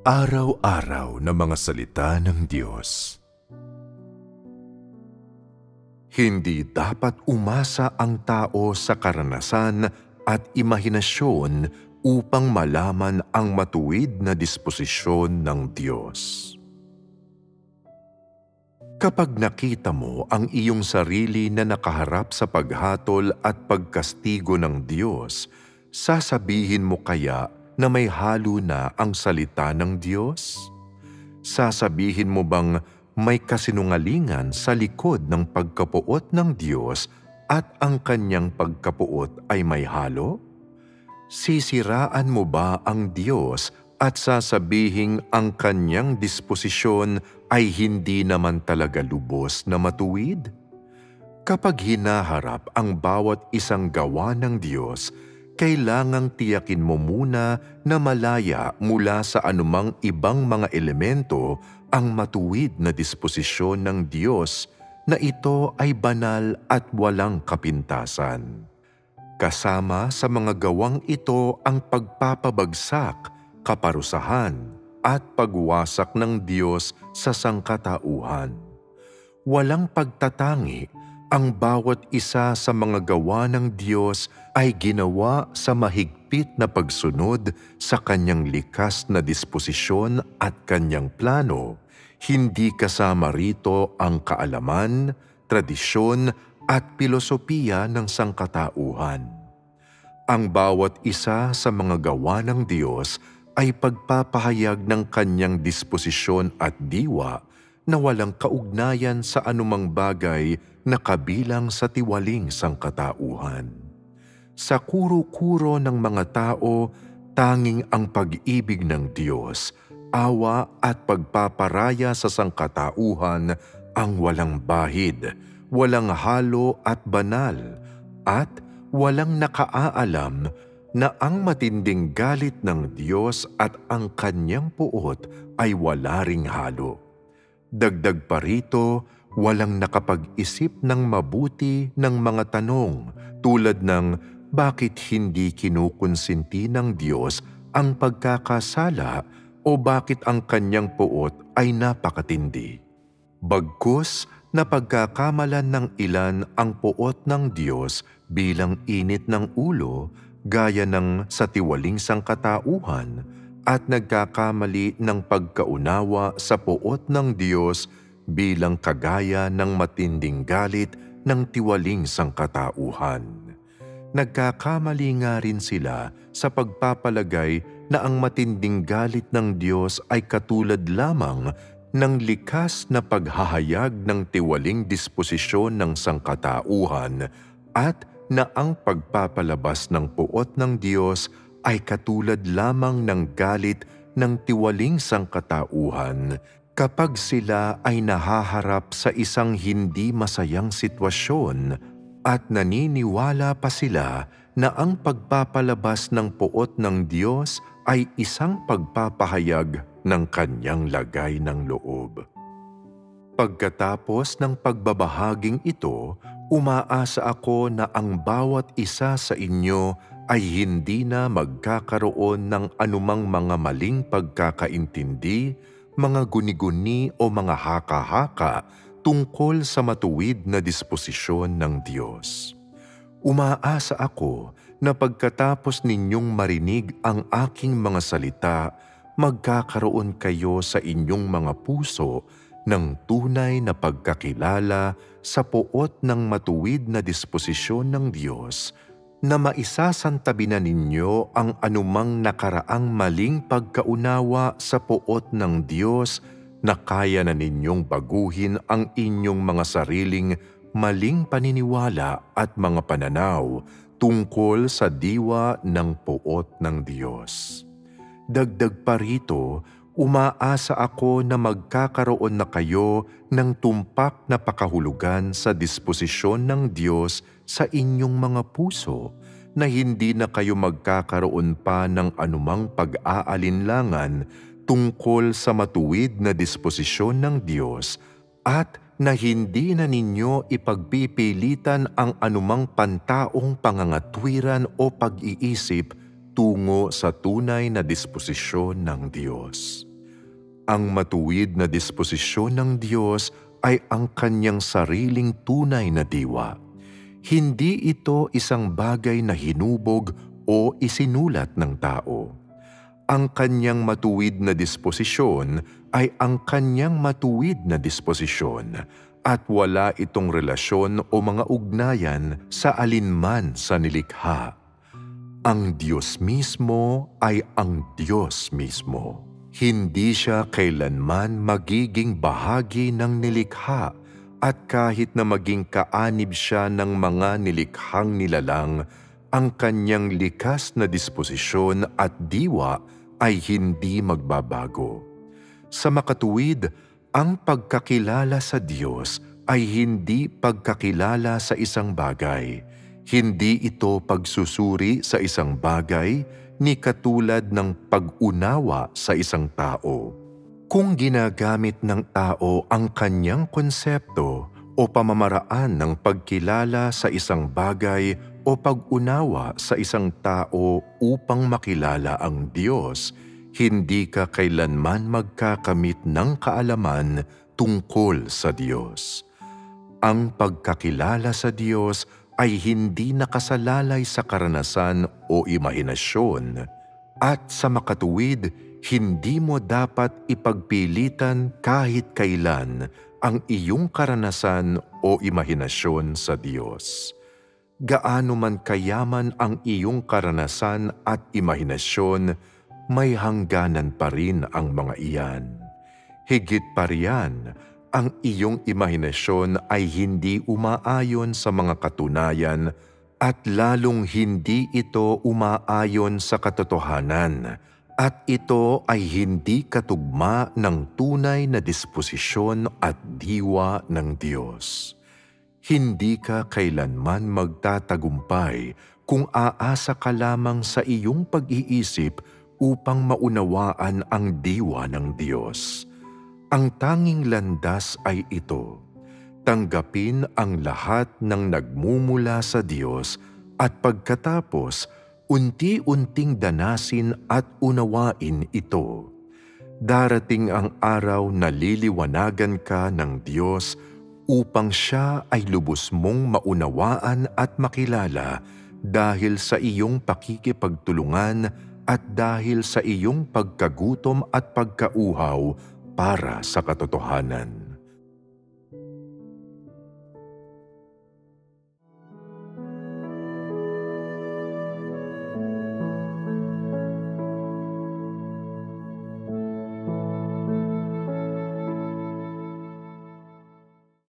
Araw-araw na mga salita ng Diyos. Hindi dapat umasa ang tao sa karanasan at imahinasyon upang malaman ang matuwid na disposisyon ng Diyos. Kapag nakita mo ang iyong sarili na nakaharap sa paghatol at pagkastigo ng Diyos, sasabihin mo kaya na may halo na ang salita ng Diyos? Sasabihin mo bang may kasinungalingan sa likod ng pagkapuot ng Diyos at ang kanyang pagkapuot ay may halo? Sisiraan mo ba ang Diyos at sasabihing ang kanyang disposisyon ay hindi naman talaga lubos na matuwid? Kapag hinaharap ang bawat isang gawa ng Diyos, kailangang tiyakin mo muna na malaya mula sa anumang ibang mga elemento ang matuwid na disposisyon ng Diyos na ito ay banal at walang kapintasan. Kasama sa mga gawang ito ang pagpapabagsak, kaparusahan, at pagwasak ng Diyos sa sangkatauhan. Walang pagtatangi, ang bawat isa sa mga gawa ng Diyos ay ginawa sa mahigpit na pagsunod sa kanyang likas na disposisyon at kanyang plano, hindi kasama rito ang kaalaman, tradisyon at pilosopiya ng sangkatauhan. Ang bawat isa sa mga gawa ng Diyos ay pagpapahayag ng kanyang disposisyon at diwa na walang kaugnayan sa anumang bagay na kabilang sa tiwaling sangkatauhan. Sa kuro-kuro ng mga tao, tanging ang pag-ibig ng Diyos, awa at pagpaparaya sa sangkatauhan ang walang bahid, walang halo at banal, at walang nakaaalam na ang matinding galit ng Diyos at ang kanyang puot ay wala ring halo. Dagdag pa rito, walang nakapag-isip ng mabuti ng mga tanong tulad ng bakit hindi kinukonsinti ng Diyos ang pagkakasala o bakit ang kanyang puot ay napakatindi. Bagkus na pagkakamalan ng ilan ang puot ng Diyos bilang init ng ulo gaya ng sa tiwaling sangkatauhan at nagkakamali ng pagkaunawa sa puot ng Diyos bilang kagaya ng matinding galit ng tiwaling sangkatauhan. Nagkakamali nga rin sila sa pagpapalagay na ang matinding galit ng Diyos ay katulad lamang ng likas na paghahayag ng tiwaling disposisyon ng sangkatauhan at na ang pagpapalabas ng puot ng Diyos ay katulad lamang ng galit ng tiwaling sangkatauhan kapag sila ay nahaharap sa isang hindi masayang sitwasyon at naniniwala pa sila na ang pagpapalabas ng puot ng Diyos ay isang pagpapahayag ng kanyang lagay ng loob. Pagkatapos ng pagbabahaging ito, umaasa ako na ang bawat isa sa inyo ay hindi na magkakaroon ng anumang mga maling pagkakaintindi, mga guni-guni o mga haka-haka tungkol sa matuwid na disposisyon ng Diyos. Umaasa ako na pagkatapos ninyong marinig ang aking mga salita, magkakaroon kayo sa inyong mga puso ng tunay na pagkakilala sa puot ng matuwid na disposisyon ng Diyos na maisasantabi na ninyo ang anumang nakaraang maling pagkaunawa sa puot ng Diyos na kaya na ninyong baguhin ang inyong mga sariling maling paniniwala at mga pananaw tungkol sa diwa ng puot ng Diyos. Dagdag pa rito, umaasa ako na magkakaroon na kayo ng tumpak na pakahulugan sa disposisyon ng Diyos sa inyong mga puso na hindi na kayo magkakaroon pa ng anumang pag-aalinlangan tungkol sa matuwid na disposisyon ng Diyos at na hindi na ninyo ipagpipilitan ang anumang pantaong pangangatwiran o pag-iisip tungo sa tunay na disposisyon ng Diyos. Ang matuwid na disposisyon ng Diyos ay ang kanyang sariling tunay na diwa. Hindi ito isang bagay na hinubog o isinulat ng tao. Ang kanyang matuwid na disposisyon ay ang kanyang matuwid na disposisyon at wala itong relasyon o mga ugnayan sa alinman sa nilikha. Ang Diyos mismo ay ang Diyos mismo. Hindi siya kailanman magiging bahagi ng nilikha at kahit na maging kaanib siya ng mga nilikhang nilalang, ang kanyang likas na disposisyon at diwa ay hindi magbabago. Sa makatuwid, ang pagkakilala sa Diyos ay hindi pagkakilala sa isang bagay. Hindi ito pagsusuri sa isang bagay ni katulad ng pag-unawa sa isang tao. Kung ginagamit ng tao ang kanyang konsepto o pamamaraan ng pagkilala sa isang bagay o pag-unawa sa isang tao upang makilala ang Diyos, hindi ka kailanman magkakamit ng kaalaman tungkol sa Diyos. Ang pagkakilala sa Diyos ay hindi nakasalalay sa karanasan o imahinasyon, at sa makatuwid, hindi mo dapat ipagpilitan kahit kailan ang iyong karanasan o imahinasyon sa Diyos. Gaano man kayaman ang iyong karanasan at imahinasyon, may hangganan pa rin ang mga iyan. Higit pa riyan, ang iyong imahinasyon ay hindi umaayon sa mga katunayan at lalong hindi ito umaayon sa katotohanan, at ito ay hindi katugma ng tunay na disposisyon at diwa ng Diyos. Hindi ka kailanman magtatagumpay kung aasa ka lamang sa iyong pag-iisip upang maunawaan ang diwa ng Diyos. Ang tanging landas ay ito: tanggapin ang lahat ng nagmumula sa Diyos at pagkatapos, unti-unting danasin at unawain ito. Darating ang araw na liliwanagan ka ng Diyos upang Siya ay lubos mong maunawaan at makilala dahil sa iyong pakikipagtulungan at dahil sa iyong pagkagutom at pagkauhaw para sa katotohanan.